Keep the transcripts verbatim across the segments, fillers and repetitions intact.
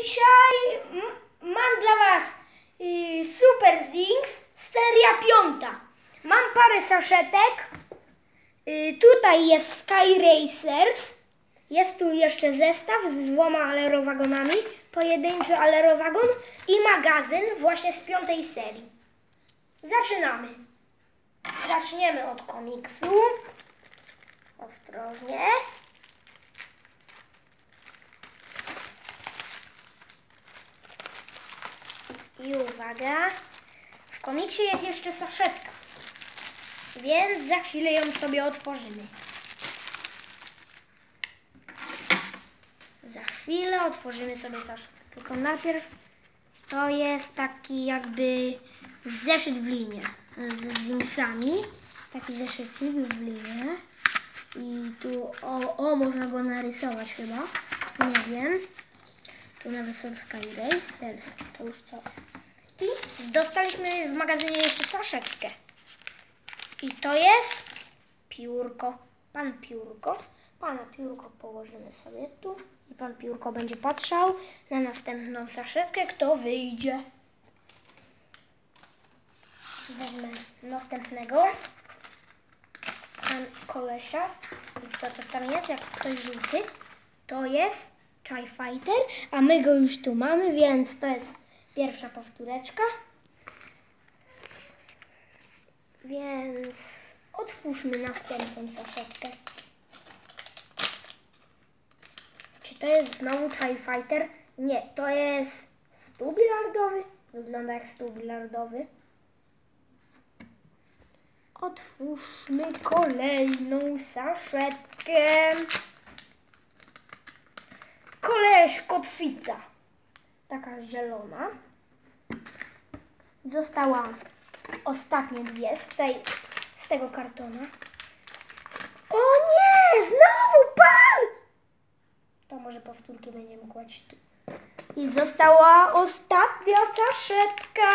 dzisiaj mam dla Was y, Super Things, seria piąta. Mam parę saszetek. Y, tutaj jest Sky Racers. Jest tu jeszcze zestaw z dwoma alerowagonami. Pojedynczy alerowagon i magazyn właśnie z piątej serii. Zaczynamy. Zaczniemy od komiksu. Ostrożnie. I uwaga, w komiksie jest jeszcze saszetka, więc za chwilę ją sobie otworzymy. Za chwilę otworzymy sobie saszetkę, tylko najpierw to jest taki jakby zeszyt w linie z zingsami. Taki zeszycik w linie. I tu, o, o, można go narysować chyba, nie wiem. Tu nawet są Sky Racers, to już coś. I dostaliśmy w magazynie jeszcze saszetkę. I to jest piórko, pan piórko. Pana piórko położymy sobie tu i pan piórko będzie patrzał na następną saszetkę, kto wyjdzie. Wezmę następnego. Pan kolesia. I kto to tam jest? Jak ktoś żółty, to jest Chai Fighter, a my go już tu mamy, więc to jest pierwsza powtóreczka. Więc otwórzmy następną saszetkę. Czy to jest znowu Chai Fighter? Nie, to jest stół bilardowy. Wygląda jak stół bilardowy. Otwórzmy kolejną saszetkę. Koleś kotwica. Taka zielona. Została ostatnie dwie z, tej, z tego kartona. O nie! Znowu pan! To może powtórki będziemy kłaść tu. I została ostatnia saszetka.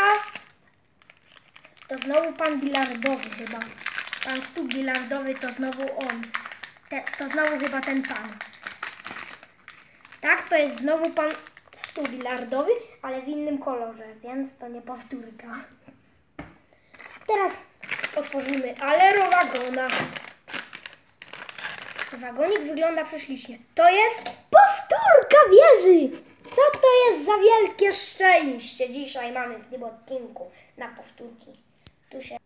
To znowu pan bilardowy chyba. Pan stół bilardowy to znowu on. Te, to znowu chyba ten pan. Tak, to jest znowu pan stół bilardowy, ale w innym kolorze, więc to nie powtórka. Teraz otworzymy alerowagona. Wagonik wygląda prześlicznie. To jest powtórka wieży! Co to jest za wielkie szczęście? Dzisiaj mamy w tym odcinku na powtórki. Tu się...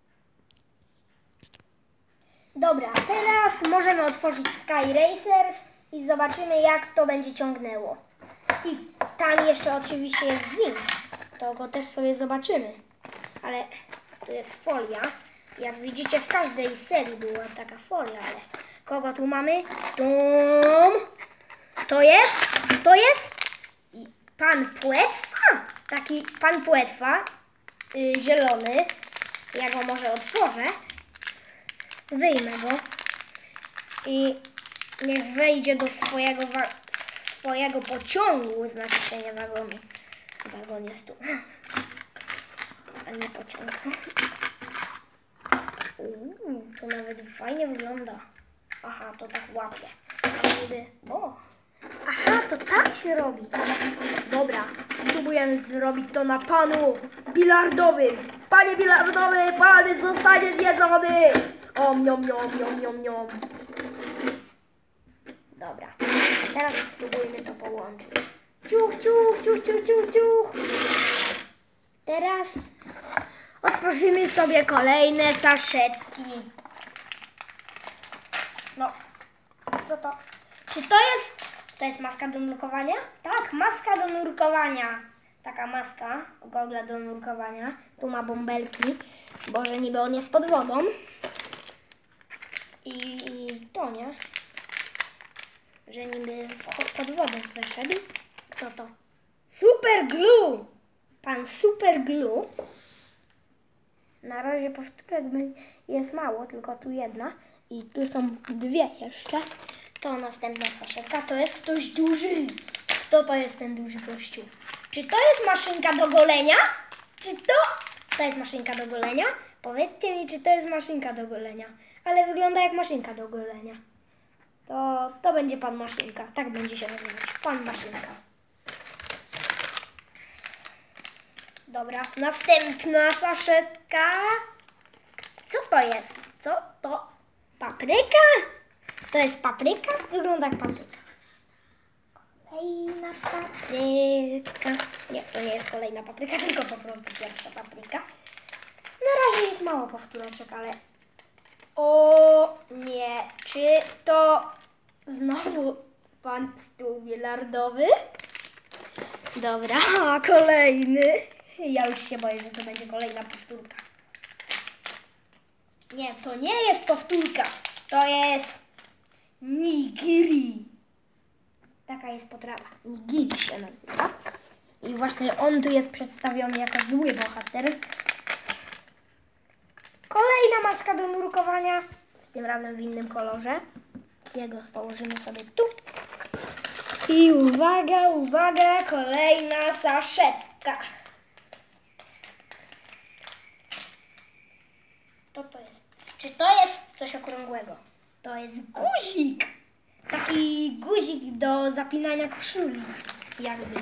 Dobra, teraz możemy otworzyć Sky Racers i zobaczymy, jak to będzie ciągnęło. I tam jeszcze oczywiście jest Zings. To go też sobie zobaczymy. Ale tu jest folia. Jak widzicie, w każdej serii była taka folia, ale kogo tu mamy? Tum. To jest, to jest pan Płetwa. Taki pan Płetwa, yy, zielony. Ja go może otworzę. Wyjmę go. I niech wejdzie do swojego, swojego pociągu, znaczy się nie wagonu. Wagon jest tu. A nie pociąg. Uuu, to nawet fajnie wygląda. Aha, to tak łapie. Niby... O! Aha, to tak się robi. Dobra, spróbujemy zrobić to na panu bilardowym. Panie bilardowy, pan zostanie zjedzony. Om, niom, niom, niom, niom, niom. Dobra, teraz spróbujmy to połączyć. Ciuch, ciuch, ciuch, ciuch, ciuch, ciuch. Teraz otworzymy sobie kolejne saszetki. No, co to? Czy to jest, to jest maska do nurkowania? Tak, maska do nurkowania. Taka maska, gogla do nurkowania. Tu ma bąbelki, bo że niby on jest pod wodą. I to nie, że niby pod wodę weszedł. Kto to? Super Glue! Pan Super Glue. Na razie powtórek jest mało, tylko tu jedna. I tu są dwie jeszcze. To następna saszetka. To jest ktoś duży. Kto to jest ten duży gościu? Czy to jest maszynka do golenia? Czy to? To jest maszynka do golenia? Powiedzcie mi, czy to jest maszynka do golenia. Ale wygląda jak maszynka do golenia. To, to będzie pan maszynka. Tak będzie się nazywać. Pan maszynka. Dobra, następna saszetka. Co to jest? Co to? Papryka? To jest papryka? Wygląda jak papryka. Kolejna papryka. Nie, to nie jest kolejna papryka, tylko po prostu pierwsza papryka. Na razie jest mało powtóreczek, ale... O nie, czy to znowu pan stół bilardowy? Dobra, kolejny. Ja już się boję, że to będzie kolejna powtórka. Nie, to nie jest powtórka. To jest nigiri. Taka jest potrawa. Nigiri się nazywa. I właśnie on tu jest przedstawiony jako zły bohater. Kolejna maska do nurkowania. Tym razem w innym kolorze. Jego położymy sobie tu. I uwaga, uwaga, kolejna saszetka. Co to jest? Czy to jest coś okrągłego? To jest guzik. Taki guzik do zapinania koszuli. Jakby.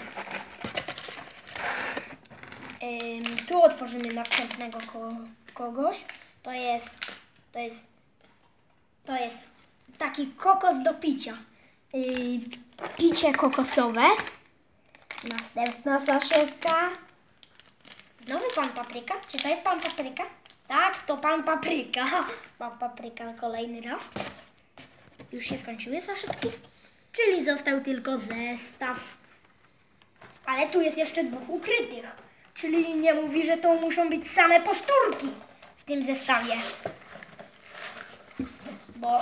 Ym, tu otworzymy następnego ko kogoś. To jest, to jest, to jest taki kokos do picia. Yy, picie kokosowe. Następna saszetka. Znowu pan papryka? Czy to jest pan papryka? Tak, to pan papryka. Pan papryka kolejny raz. Już się skończyły saszetki. Czyli został tylko zestaw. Ale tu jest jeszcze dwóch ukrytych. Czyli nie mówi, że to muszą być same powtórki w tym zestawie. Bo...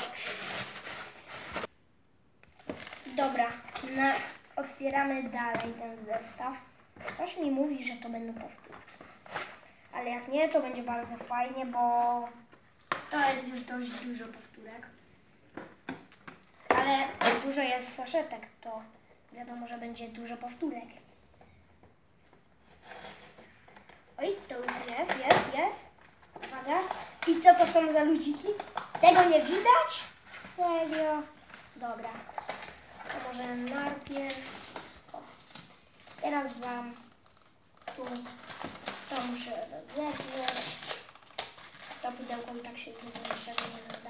Dobra, na... otwieramy dalej ten zestaw. Coś mi mówi, że to będą powtórki. Ale jak nie, to będzie bardzo fajnie, bo to jest już dość dużo powtórek. Ale jak dużo jest saszetek, to wiadomo, że będzie dużo powtórek. Oj, to już jest, jest, jest. Uwaga. I co to są za ludziki? Tego nie widać? Serio? Dobra. To może najpierw... O. Teraz wam tu to muszę rozebrać. To pudełko i tak się niczego nie nada.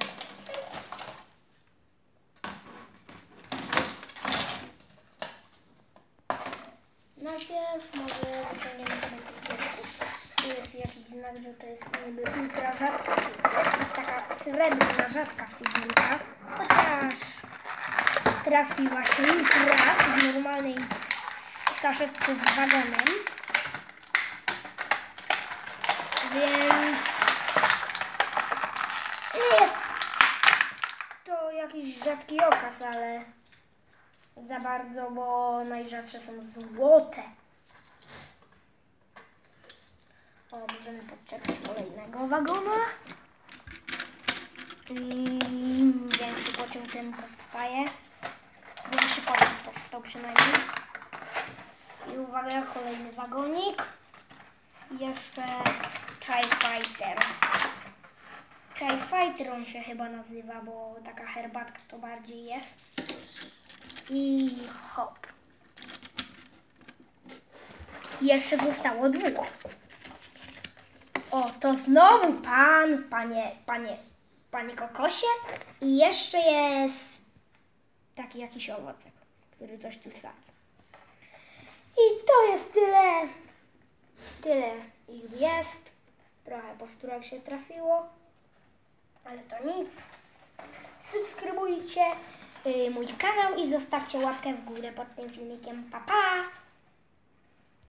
Najpierw może wyciągniemy sobie pudełko. Tu jest jakiś znak, że to jest niby ultra rzadka figurka. Taka srebrna, rzadka figurka. Chociaż trafiła się już raz w normalnej saszetce z wagonem. Więc nie jest to jakiś rzadki okaz, ale za bardzo, bo najrzadsze są złote. O, możemy podczekać kolejnego wagona. I większy pociąg ten powstaje. Większy pociąg powstał przynajmniej. I uwaga, kolejny wagonik. I jeszcze Chai Fighter. Chai Fighter on się chyba nazywa, bo taka herbatka to bardziej jest. I hop. Jeszcze zostało dwóch. O, to znowu pan, panie, panie, panie kokosie. I jeszcze jest taki jakiś owocek, który coś tu sadzi. I to jest tyle. Tyle ich jest. Trochę powtórek się trafiło. Ale to nic. Subskrybujcie mój kanał i zostawcie łapkę w górę pod tym filmikiem. Pa, pa!